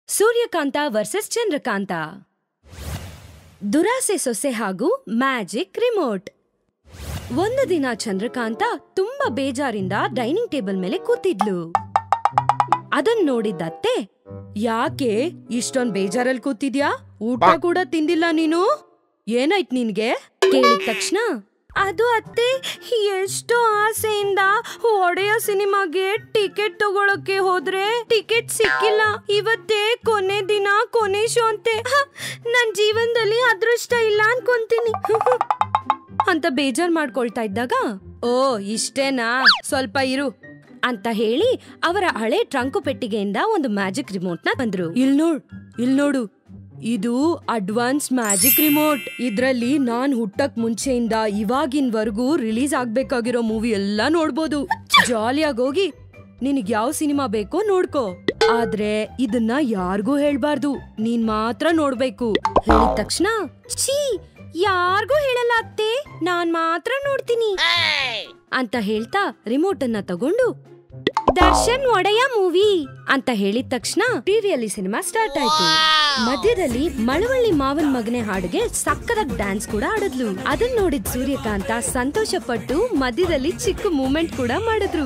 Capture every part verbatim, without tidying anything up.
Suryakanta versus Chandrakanta. ದುರಾಸೆ ಸೊಸೆ ಹಾಗೂ ಮ್ಯಾಜಿಕ್ ರಿಮೋಟ್. ಒಂದು ದಿನ ಚಂದ್ರಕಾಂತ ತುಂಬಾ ಬೇಜಾರಿಂದ ಡೈನಿಂಗ್ ಟೇಬಲ್ ಮೇಲೆ ಕೂತಿದ್ಲು. ಅದನ್ ನೋಡಿದ್ದತ್ತೆ, ಯಾಕೆ ಇಷ್ಟೊಂದ್ ಬೇಜಾರಲ್ಲಿ ಕೂತಿದ್ಯಾ? ಊಟ ಕೂಡ ತಿಂದಿಲ್ಲ ನೀನು, ಏನಾಯ್ತು ನಿನ್ಗೆ? ಕೇಳಿದ ತಕ್ಷಣ, ಅದು ಅತ್ತೆ, ಎಷ್ಟೋ ಆಸೆಯಿಂದ ಒಡೆಯ ಸಿನಿಮಾಗೆ ಟಿಕೆಟ್ ತಗೊಳಕ್ಕೆ ಹೋದ್ರೆ ಟಿಕೆಟ್ ಸಿಕ್ಕಿಲ್ಲ. ಇವತ್ತೇ ಕೊನೆ ದಿನ, ಕೊನೆ ಶೋ ಅಂತೆ. ನನ್ ಜೀವನದಲ್ಲಿ ಅದೃಷ್ಟ ಇಲ್ಲ ಅನ್ಕೊಂತೀನಿ ಅಂತ ಬೇಜಾರ್ ಮಾಡ್ಕೊಳ್ತಾ ಇದ್ದಾಗ, ಓ ಇಷ್ಟೇನಾ, ಸ್ವಲ್ಪ ಇರು ಅಂತ ಹೇಳಿ ಅವರ ಹಳೆ ಟ್ರಂಕು ಪೆಟ್ಟಿಗೆಯಿಂದ ಒಂದು ಮ್ಯಾಜಿಕ್ ರಿಮೋಟ್ ನ ಬಂದ್ರು. ಇಲ್ ನೋಡ್ ಇಲ್ ನೋಡು, ಇದು ಅಡ್ವಾನ್ಸ್ ಮ್ಯಾಜಿಕ್ ರಿಮೋಟ್. ಇದ್ರಲ್ಲಿ ನಾನ್ ಹುಟ್ಟಕ್ ಮುಂಚೆಯಿಂದ ಇವಾಗಿನವರೆಗೂ ರಿಲೀಸ್ ಆಗ್ಬೇಕಾಗಿರೋ ಮೂವಿ ಎಲ್ಲಾ ನೋಡ್ಬೋದು. ಜಾಲಿಯಾಗಿ ಹೋಗಿ ನಿನಗ್ ಯಾವ ಸಿನಿಮಾ ಬೇಕೋ ನೋಡ್ಕೋ, ಆದ್ರೆ ಇದನ್ನ ಯಾರಿಗೂ ಹೇಳ್ಬಾರ್ದು, ನೀನ್ ಮಾತ್ರ ನೋಡ್ಬೇಕು. ಹೇಳಿದ ತಕ್ಷಣ, ಛೀ ಯಾರಿಗೂ ಹೇಳಲ್ಲ ಅತ್ತೆ, ನಾನ್ ಮಾತ್ರ ನೋಡ್ತೀನಿ ಅಂತ ಹೇಳ್ತಾ ರಿಮೋಟ್ ಅನ್ನ ತಗೊಂಡು ದರ್ಶನ್ ಒಡೆಯ ಮೂವಿ ಅಂತ ಹೇಳಿದ ತಕ್ಷಣ ಟಿವಿಯಲ್ಲಿ ಸಿನಿಮಾ ಸ್ಟಾರ್ಟ್ ಆಯ್ತು. ಮಧ್ಯದಲ್ಲಿ ಮಳವಳ್ಳಿ ಮಾವನ್ ಮಗನೆ ಹಾಡಿಗೆ ಸಕ್ಕದಾಗಿ ಡ್ಯಾನ್ಸ್ ಕೂಡ ಆಡಿದ್ಲು. ಅದನ್ನ ನೋಡಿದ ಸೂರ್ಯಕಾಂತ ಸಂತೋಷ ಪಟ್ಟು ಮಧ್ಯದಲ್ಲಿ ಚಿಕ್ಕ ಮೂಮೆಂಟ್ ಕೂಡ ಮಾಡಿದ್ರು.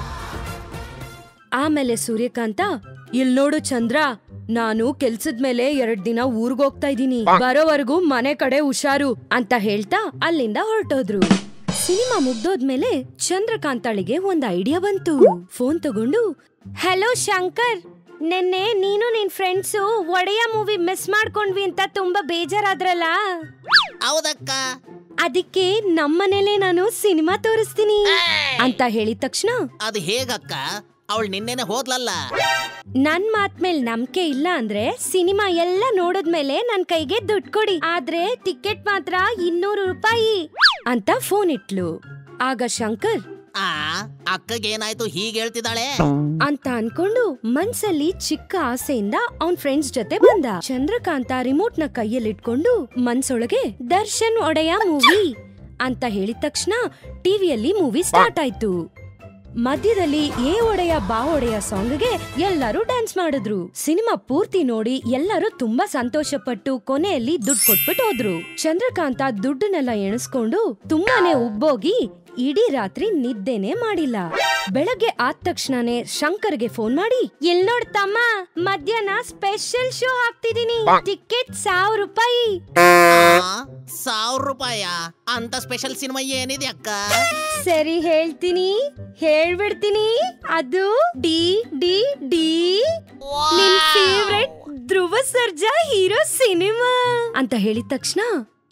ಆಮೇಲೆ ಸೂರ್ಯಕಾಂತ, ಇಲ್ ನೋಡು ಚಂದ್ರ, ನಾನು ಕೆಲ್ಸದ ಮೇಲೆ ಎರಡ್ ದಿನ ಊರ್ಗ್ ಹೋಗ್ತಾ ಇದ್ದೀನಿ, ಬರೋವರೆಗೂ ಮನೆ ಕಡೆ ಹುಷಾರು ಅಂತ ಹೇಳ್ತಾ ಅಲ್ಲಿಂದ ಹೊರಟೋದ್ರು. ಸಿನಿಮಾ ಮುಗ್ದೋದ್ಮೇಲೆ ಚಂದ್ರಕಾಂತಾಳಿಗೆ ಒಂದ್ ಐಡಿಯಾ ಬಂತು. ಫೋನ್ ತಗೊಂಡು, ಹಲೋ ಶಂಕರ್, ನೆನ್ನೆ ನೀನು ನಿನ್ ಫ್ರೆಂಡ್ಸು ಒಡೆಯ ಮೂವಿ ಮಿಸ್ ಮಾಡ್ಕೊಂಡ್ವಿ ಅಂತ ತುಂಬಾ ಬೇಜಾರಾದ್ರಲ್ಲ? ಹೌದಕ್ಕ. ಅದಕ್ಕೆ ನಮ್ಮನೇಲೆ ನಾನು ಸಿನಿಮಾ ತೋರಿಸ್ತೀನಿ ಅಂತ ಹೇಳಿದ ತಕ್ಷಣ, ಅದು ಹೇಗಕ್ಕ? ಅವಳು ನಿನ್ನೆನೆ ಹೋದ್ಲಲ್ಲ. ನನ್ ಮಾತ್ ಮೇಲ್ ನಂಬಿಕೆ ಇಲ್ಲ ಅಂದ್ರೆ ಸಿನಿಮಾ ಎಲ್ಲ ನೋಡಿದ್ಮೇಲೆ ನನ್ ಕೈಗೆ ದುಡ್ಡು ಕೊಡಿ, ಆದ್ರೆ ಟಿಕೆಟ್ ಮಾತ್ರ ಇನ್ನೂರು ರೂಪಾಯಿ ಅಂತ ಫೋನ್ ಇಟ್ಲು. ಆಗ ಶಂಕರ್, ಆ ಅಕ್ಕಗೇನಾಯ್ತು ಹೀಗೆ ಹೇಳ್ತಿದ್ದಾಳೆ ಅಂತ ಅನ್ಕೊಂಡು ಮನ್ಸಲ್ಲಿ ಚಿಕ್ಕ ಆಸೆಯಿಂದ ಅವನ್ ಫ್ರೆಂಡ್ಸ್ ಜೊತೆ ಬಂದ. ಚಂದ್ರಕಾಂತ ರಿಮೋಟ್ ನ ಕೈಯಲ್ಲಿಟ್ಕೊಂಡು ಮನ್ಸೊಳಗೆ ದರ್ಶನ್ ಒಡೆಯ ಮೂವಿ ಅಂತ ಹೇಳಿದ ತಕ್ಷಣ ಟಿವಿಯಲ್ಲಿ ಮೂವಿ ಸ್ಟಾರ್ಟ್ ಆಯ್ತು. ಮಧ್ಯದಲ್ಲಿ ಏ ಒಡೆಯ ಬಾ ಒಡೆಯ ಸಾಂಗ್ಗೆ ಎಲ್ಲರೂ ಡ್ಯಾನ್ಸ್ ಮಾಡಿದ್ರು. ಸಿನಿಮಾ ಪೂರ್ತಿ ನೋಡಿ ಎಲ್ಲರೂ ತುಂಬಾ ಸಂತೋಷ ಪಟ್ಟು ಕೊನೆಯಲ್ಲಿ ದುಡ್ಡು ಕೊಟ್ಬಿಟ್ಟು ಹೋದ್ರು. ಚಂದ್ರಕಾಂತ ದುಡ್ಡನ್ನೆಲ್ಲ ಎಣಿಸ್ಕೊಂಡು ತುಂಬಾನೇ ಉಬ್ಬೋಗಿ ಇಡೀ ರಾತ್ರಿ ನಿದ್ದೆನೆ ಮಾಡಿಲ್ಲ. ಬೆಳಗ್ಗೆ ಆದ ತಕ್ಷಣನೇ ಶಂಕರ್ಗೆ ಫೋನ್ ಮಾಡಿ, ಎಲ್ ನೋಡ್ ತಮ್ಮ, ಮಧ್ಯಾಹ್ನ ಸ್ಪೆಷಲ್ ಶೋ ಹಾಕ್ತಿದೀನಿ, ಟಿಕೆಟ್ ಸಾವಿರ ರೂಪಾಯಿ. ಸಾವಿರ ರೂಪಾಯ ಅಂತ ಸ್ಪೆಷಲ್ ಸಿನಿಮಾ ಏನಿದೆ ಅಕ್ಕ? ಸರಿ ಹೇಳ್ತೀನಿ, ಹೇಳ್ಬಿಡ್ತೀನಿ. ಅದು ಡಿ ಡಿ ಡಿ ನಿನ್ favourite Dhruva Sarja hero cinema ಅಂತ ಹೇಳಿದ ತಕ್ಷಣ,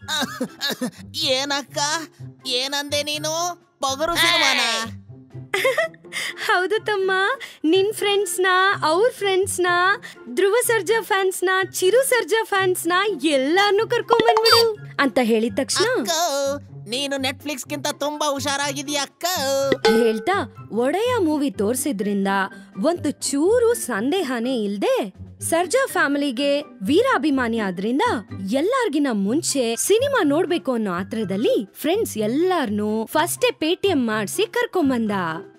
ಏನಕ್ಕ ಏನಂದೆ ನೀನು? ಪಗರು ಸಿನಿಮಾನ? ಹೌದು ತಮ್ಮ, ನಿನ್ ಫ್ರೆಂಡ್ಸ್ ನ, ಅವ್ರ ಫ್ರೆಂಡ್ಸ್ ನ, ಧ್ರುವ ಸರ್ಜಾ ಫ್ಯಾನ್ಸ್ ನ, ಚಿರು ಸರ್ಜಾ ಫ್ಯಾನ್ಸ್ ನ ಎಲ್ಲಾರ್ನು ಕರ್ಕೊಂಡ್ ಬಂದ್ಬಿಡು ಅಂತ ಹೇಳಿದ ತಕ್ಷಣ, ನೀನು ನೆಟ್ಫ್ಲಿಕ್ಸ್ ಗಿಂತ ತುಂಬಾ ಹುಷಾರಾಗಿದೀಯ ಅಕ್ಕ ಹೇಳ್ತಾ ಒಡೆಯ ಮೂವಿ ತೋರ್ಸಿದ್ರಿಂದ ಒಂದು ಚೂರು ಸಂದೇಹನೇ ಇಲ್ದೆ ಸರ್ಜಾ ಫ್ಯಾಮಿಲಿಗೆ ವೀರಾಭಿಮಾನಿ ಆದ್ರಿಂದ ಎಲ್ಲಾರ್ಗಿನ ಮುಂಚೆ ಸಿನಿಮಾ ನೋಡ್ಬೇಕು ಅನ್ನೋ ಆತ್ರದಲ್ಲಿ ಫ್ರೆಂಡ್ಸ್ ಎಲ್ಲಾರ್ನು ಫಸ್ಟೇ ಪೇಟಿಎಂ ಮಾಡ್ಸಿ ಕರ್ಕೊಂಬಂದ.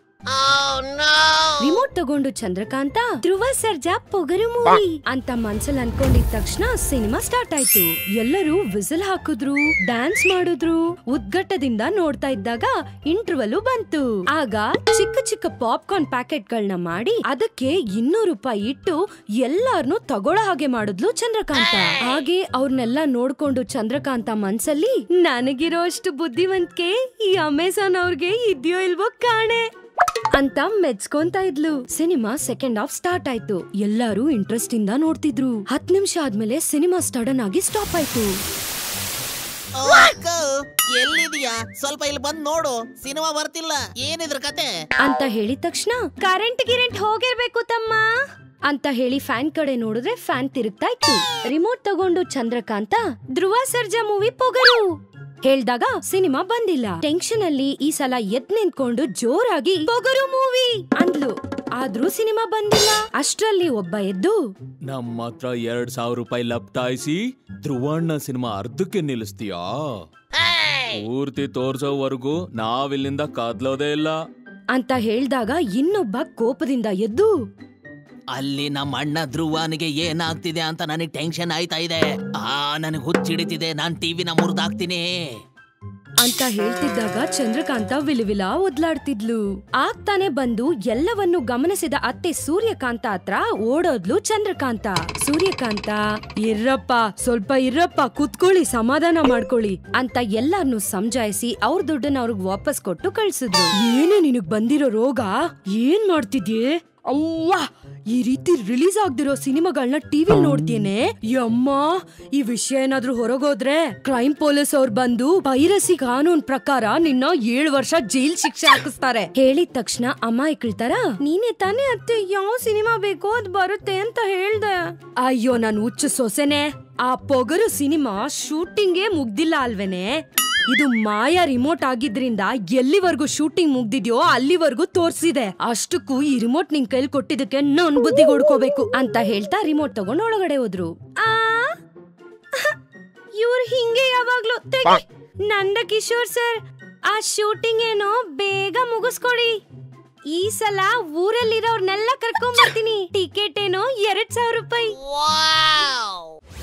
ರಿಮೋಟ್ ತಗೊಂಡು ಚಂದ್ರಕಾಂತ ಧ್ರುವ ಸರ್ಜಾ ಪೊಗರು ಮೂವಿ ಅಂತ ಮನ್ಸಲ್ಲಿ ಅನ್ಕೊಂಡಿದ ತಕ್ಷಣ ಸಿನಿಮಾ ಸ್ಟಾರ್ಟ್ ಆಯ್ತು. ಎಲ್ಲರೂ ವಿಸಿಲ್ ಹಾಕಿದ್ರು, ಡ್ಯಾನ್ಸ್ ಮಾಡಿದ್ರು. ಉದ್ಘಟ್ಟದಿಂದ ನೋಡ್ತಾ ಇದ್ದಾಗ ಇಂಟರ್ವಲ್ ಬಂತು. ಆಗ ಚಿಕ್ಕ ಚಿಕ್ಕ ಪಾಪ್ಕಾರ್ನ್ ಪ್ಯಾಕೆಟ್ ಗಳನ್ನ ಮಾಡಿ ಅದಕ್ಕೆ ಇನ್ನೂರು ರೂಪಾಯಿ ಇಟ್ಟು ಎಲ್ಲಾರ್ನು ತಗೊಳ್ಳೋ ಹಾಗೆ ಮಾಡಿದ್ಲು ಚಂದ್ರಕಾಂತ. ಹಾಗೆ ಅವ್ರನ್ನೆಲ್ಲ ನೋಡ್ಕೊಂಡು ಚಂದ್ರಕಾಂತ ಮನ್ಸಲ್ಲಿ, ನನಗಿರೋ ಅಷ್ಟು ಬುದ್ಧಿವಂತಿಕೆ ಈ ಅಮೆಜಾನ್ ಅವ್ರಿಗೆ ಇದ್ಯೋ ಇಲ್ವೋ ಕಾಣೆ ಅಂತ ಮೆಚ್ಕೊಂತ ಇದ್ಲು. ಸಿನಿಮಾ ಸೆಕೆಂಡ್ ಹಾಫ್ ಸ್ಟಾರ್ಟ್ ಆಯ್ತು. ಎಲ್ಲರೂ ಇಂಟ್ರೆಸ್ಟ್ ಇಂದ ನೋಡ್ತಿದ್ರು. ಹತ್ ನಿಮಿಷ ಆದ್ಮೇಲೆ ಸಿನಿಮಾ ಸಡನ್ ಆಗಿ ಸ್ಟಾಪ್ ಆಯ್ತು. ಎಲ್ಲಿದೀಯಾ? ಸ್ವಲ್ಪ ಇಲ್ಲಿ ಬಂದ್ ನೋಡು, ಸಿನಿಮಾ ಬರ್ತಿಲ್ಲ, ಏನಿದ್ರ ಕತೆ ಅಂತ ಹೇಳಿದ ತಕ್ಷಣ, ಕರೆಂಟ್ ಗಿರೆಂಟ್ ಹೋಗಿರ್ಬೇಕು ತಮ್ಮ ಅಂತ ಹೇಳಿ ಫ್ಯಾನ್ ಕಡೆ ನೋಡಿದ್ರೆ ಫ್ಯಾನ್ ತಿರುಗ್ತಾ ಇತ್ತು. ರಿಮೋಟ್ ತಗೊಂಡು ಚಂದ್ರಕಾಂತ ಧ್ರುವ ಸರ್ಜಾ ಮೂವಿ ಪೊಗರು ಹೇಳ್ದಾಗ ಸಿನಿಮಾ ಬಂದಿಲ್ಲ. ಟೆನ್ಷನ್ ಅಲ್ಲಿ ಈ ಸಲ ಎದ್ ನಿಂತ್ಕೊಂಡು ಜೋರಾಗಿ ಪೊಗರು ಮೂವಿ ಅಂದ್ಲು. ಆದ್ರೂ ಸಿನಿಮಾ ಬಂದಿಲ್ಲ. ಅಷ್ಟ್ರಲ್ಲಿ ಒಬ್ಬ ಎದ್ದು, ನಮ್ಮ ಹತ್ರ ಎರಡ್ ಸಾವಿರ ರೂಪಾಯಿ ಲಪ್ಟಾಯಿಸಿ ಧ್ರುವಣ್ಣ ಸಿನಿಮಾ ಅರ್ಧಕ್ಕೆ ನಿಲ್ಲಿಸ್ತೀಯಾ? ಪೂರ್ತಿ ತೋರ್ಸೋವರೆಗೂ ನಾವಿಲ್ಲಿಂದ ಕದ್ಲೋದೇ ಇಲ್ಲ ಅಂತ ಹೇಳ್ದಾಗ ಇನ್ನೊಬ್ಬ ಕೋಪದಿಂದ ಎದ್ದು, ಅಲ್ಲಿ ನಮ್ಮ ಅಣ್ಣ ಧ್ರುವನಿಗೆ ಏನಾಗ್ತಿದೆ ಅಂತ ನನಗೆ ಟೆನ್ಷನ್ ಆಯ್ತಾ ಇದೆ. ಆ ನನಗೆ ಹುಚ್ಚಿಡಿತಿದೆ, ನಾನ್ ಟಿವಿನ ಮುರಿದಾಕ್ತೀನಿ ಅಂತ ಹೇಳ್ತಿದ್ದಾಗ ಚಂದ್ರಕಾಂತ ವಿಲವಿಲ ಒದ್ಲಾಡ್ತಿದ್ಲು. ಆಗ್ತಾನೆ ಬಂದು ಎಲ್ಲವನ್ನು ಗಮನಿಸಿದ ಅತ್ತೆ ಸೂರ್ಯಕಾಂತ ಹತ್ರ ಓಡೋದ್ಲು ಚಂದ್ರಕಾಂತ. ಸೂರ್ಯಕಾಂತ, ಇರ್ರಪ್ಪ ಸ್ವಲ್ಪ ಇರ್ರಪ್ಪ, ಕುತ್ಕೊಳ್ಳಿ, ಸಮಾಧಾನ ಮಾಡ್ಕೊಳ್ಳಿ ಅಂತ ಎಲ್ಲಾರ್ನು ಸಮಜಾಯಿಸಿ ಅವ್ರ ದುಡ್ಡನ್ನ ಅವ್ರಿಗೆ ವಾಪಸ್ ಕೊಟ್ಟು ಕಳ್ಸಿದ್ರು. ಏನೇ ನಿನಗ್ ಬಂದಿರೋ ರೋಗ? ಏನ್ ಮಾಡ್ತಿದ್ಯೆ? ಅವ್ವಾ, ಈ ರೀತಿ ರಿಲೀಸ್ ಆಗ್ದಿರೋ ಸಿನಿಮಾಗಳನ್ನ ಟಿವಿ ನೋಡ್ತೇನೆ. ಯಮ್ಮ, ಈ ವಿಷಯ ಏನಾದ್ರೂ ಹೊರಗೋದ್ರೆ ಕ್ರೈಮ್ ಪೊಲೀಸ್ ಅವ್ರು ಬಂದು ಪೈರಸಿ ಕಾನೂನ್ ಪ್ರಕಾರ ನಿನ್ನ ಏಳು ವರ್ಷ ಜೈಲ್ ಶಿಕ್ಷೆ ಹಾಕಿಸ್ತಾರೆ. ಹೇಳಿದ ತಕ್ಷಣ ಅಮಾಯಕಳ ತರ, ನೀನೇ ತಾನೇ ಅತ್ತೆ ಯಾವ ಸಿನಿಮಾ ಬೇಕೋ ಅದ್ ಬರುತ್ತೆ ಅಂತ ಹೇಳ್ದೆ. ಅಯ್ಯೋ ನನ್ ಹುಚ್ಚು ಸೊಸೆನೆ, ಆ ಪೊಗರು ಸಿನಿಮಾ ಶೂಟಿಂಗೇ ಮುಗ್ದಿಲ್ಲ ಅಲ್ವೇನೆ? ಇದು ಮಾಯಾ ರಿಮೋಟ್ ಆಗಿದ್ರಿಂದ ಎಲ್ಲಿವರೆಗೂ ಶೂಟಿಂಗ್ ಮುಗ್ದಿದ್ಯೋ ಅಲ್ಲಿವರೆಗೂ ತೋರ್ಸಿದೆ. ಅಷ್ಟಕ್ಕೂ ಈ ರಿಮೋಟ್ ನಿನ್ ಕೈಲಿ ಕೊಟ್ಟಿದ್ದಕ್ಕೆ ನನ್ ಬುದ್ಧಿ ಹೊಡ್ಕೋಬೇಕು ಅಂತ ಹೇಳ್ತಾ ರಿಮೋಟ್ ತಗೊಂಡ್ ಒಳಗಡೆ ಹೋದ್ರು. ಆ ಇವ್ರು ಹಿಂಗೆ ಯಾವಾಗ್ಲೂ ನಂದ ಕಿಶೋರ್ ಸರ್, ಆ ಶೂಟಿಂಗ್ ಏನೋ ಬೇಗ ಮುಗಿಸ್ಕೊಡಿ. ಈ ಸಲ ಊರಲ್ಲಿರೋರ್ನೆಲ್ಲ ಕರ್ಕೊಂಡ್ ಬರ್ತೀನಿ.